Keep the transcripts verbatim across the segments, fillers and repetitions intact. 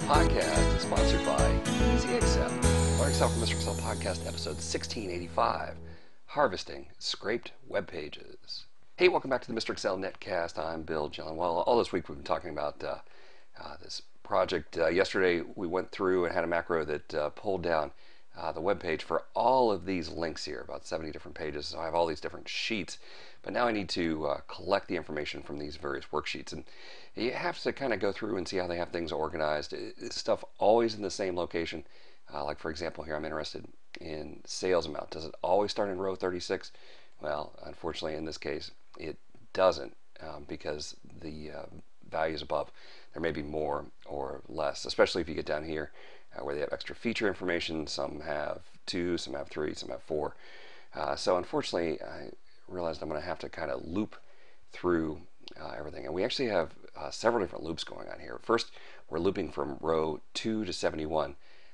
podcast is sponsored by Easy Excel. Learn Excel from Mister Excel podcast episode sixteen eighty-five, Harvesting Scraped Web Pages. Hey, welcome back to the Mister Excel Netcast. I'm Bill John. Well, all this week we've been talking about uh, uh, this project. Uh, yesterday we went through and had a macro that uh, pulled down uh, the web page for all of these links here, about seventy different pages. So I have all these different sheets, but now I need to uh, collect the information from these various worksheets. And you have to kind of go through and see how they have things organized. It's stuff always in the same location. Uh, like for example, here I'm interested in sales amount. Does it always start in row thirty-six? Well, unfortunately in this case it doesn't, um, because the uh, values above, there may be more or less, especially if you get down here uh, where they have extra feature information. Some have two, some have three, some have four. Uh, so unfortunately I realized I'm going to have to kind of loop through uh, everything. And we actually have uh, several different loops going on here. First, we're looping from row two to seventy-one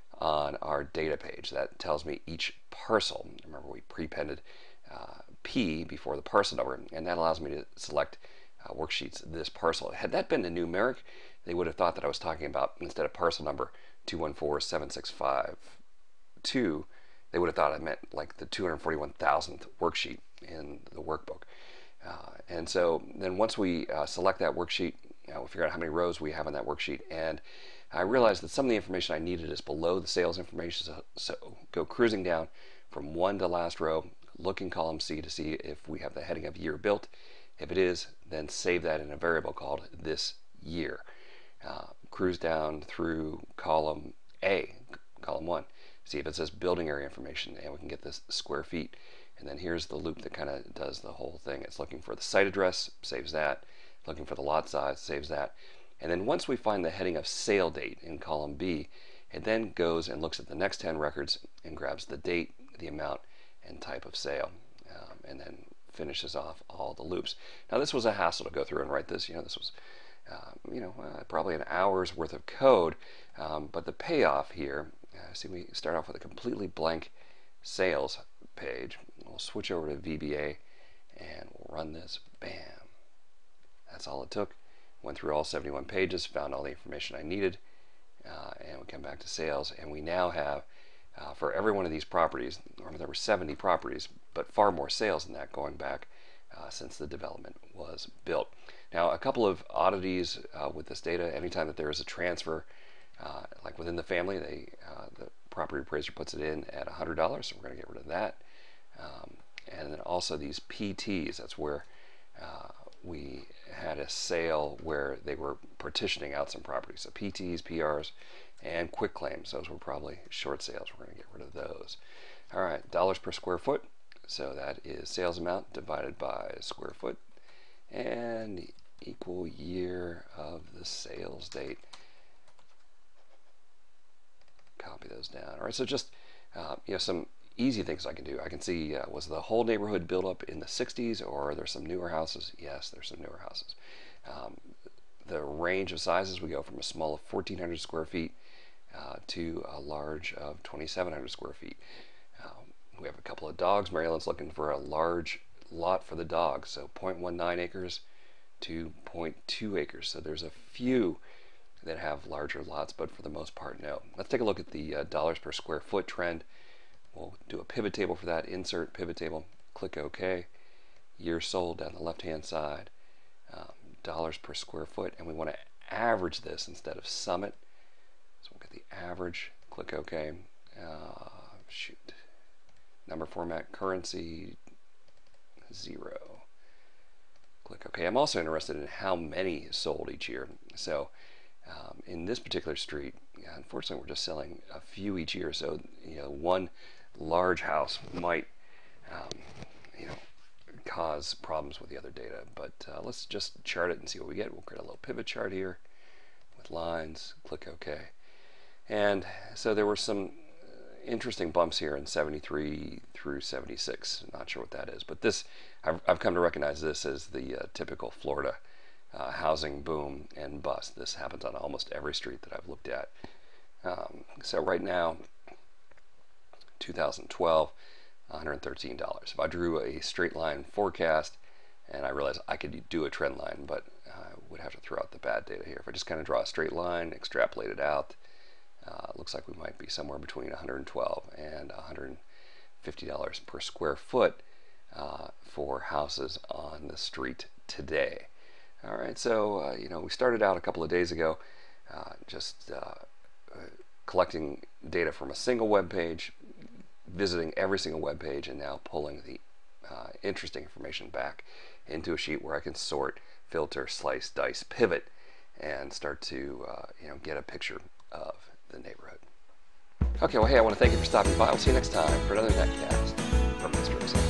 on our data page. That tells me each parcel. Remember, we prepended uh, P before the parcel number, and that allows me to select uh, worksheets this parcel. Had that been a numeric, they would have thought that I was talking about, instead of parcel number two one four seven six five two, they would have thought I meant like the two hundred forty-one thousandth worksheet in the workbook. Uh, and so then once we uh, select that worksheet, you know, we'll figure out how many rows we have on that worksheet, and I realized that some of the information I needed is below the sales information. So, so go cruising down from one to last row, look in column C to see if we have the heading of year built. If it is, then save that in a variable called this year. Uh, cruise down through column A, column one, see if it says building area information, and we can get this square feet. And then here's the loop that kind of does the whole thing. It's looking for the site address, saves that. Looking for the lot size, saves that. And then once we find the heading of sale date in column B, it then goes and looks at the next ten records and grabs the date, the amount, and type of sale, um, and then finishes off all the loops. Now this was a hassle to go through and write this. You know, this was uh, you know uh, probably an hour's worth of code, um, but the payoff here. Uh, see, we start off with a completely blank sales page. We'll switch over to V B A and we'll run this. Bam. That's all it took. Went through all seventy-one pages, found all the information I needed, uh, and we come back to sales, and we now have uh, for every one of these properties, remember there were seventy properties, but far more sales than that going back uh, since the development was built. Now, a couple of oddities uh, with this data. Anytime that there is a transfer, uh, like within the family, they uh, the property appraiser puts it in at one hundred dollars, so we're going to get rid of that. Um, and then also these P Ts, that's where uh, we had a sale where they were partitioning out some properties. So P Ts, P Rs, and quick claims, those were probably short sales. We're going to get rid of those. All right, dollars per square foot. So that is sales amount divided by square foot, and equal year of the sales date. Copy those down. All right, so just uh, you know, some easy things I can do. I can see, uh, was the whole neighborhood built up in the sixties, or are there some newer houses? Yes, there's some newer houses. Um, the range of sizes, we go from a small of fourteen hundred square feet uh, to a large of twenty-seven hundred square feet. Um, we have a couple of dogs. Maryland's looking for a large lot for the dogs, so zero point one nine acres to zero point two acres. So there's a few that have larger lots, but for the most part, no. Let's take a look at the uh, dollars per square foot trend. We'll do a pivot table for that. Insert pivot table, click OK. Year sold down the left hand side, um, dollars per square foot, and we want to average this instead of sum it. So we'll get the average, click OK. Uh, shoot. Number format, currency, zero. Click OK. I'm also interested in how many sold each year. So um, in this particular street, unfortunately, we're just selling a few each year. So you know, one large house might um, you know, cause problems with the other data, but uh, let's just chart it and see what we get. We'll create a little pivot chart here with lines, click OK. And so there were some interesting bumps here in seventy-three through seventy-six. Not sure what that is, but this, I've, I've come to recognize this as the uh, typical Florida uh, housing boom and bust. This happens on almost every street that I've looked at. Um, so right now, two thousand twelve, one hundred thirteen dollars. If I drew a straight line forecast, and I realized I could do a trend line, but uh, would have to throw out the bad data here. If I just kind of draw a straight line, extrapolate it out, uh, it looks like we might be somewhere between one hundred twelve and one hundred fifty dollars per square foot uh, for houses on the street today. All right, so uh, you know, we started out a couple of days ago uh, just uh, collecting data from a single web page, visiting every single web page, and now pulling the uh, interesting information back into a sheet where I can sort, filter, slice, dice, pivot, and start to uh, you know, get a picture of the neighborhood. Okay, well, hey, I want to thank you for stopping by. I'll see you next time for another Netcast from Mister Excel.